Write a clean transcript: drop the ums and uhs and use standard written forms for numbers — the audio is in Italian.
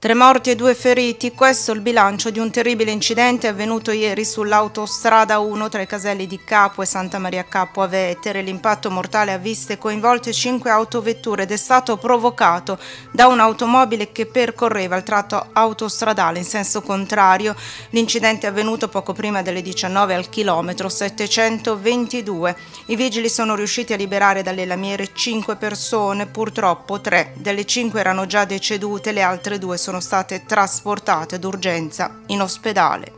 3 morti e 2 feriti, questo è il bilancio di un terribile incidente avvenuto ieri sull'autostrada 1 tra i caselli di Capua e Santa Maria Capua a Vetere. L'impatto mortale ha visto coinvolte 5 autovetture ed è stato provocato da un'automobile che percorreva il tratto autostradale in senso contrario. L'incidente è avvenuto poco prima delle 19 al chilometro 722. I vigili sono riusciti a liberare dalle lamiere 5 persone, purtroppo 3 delle 5 erano già decedute, le altre 2 sono state trasportate d'urgenza in ospedale.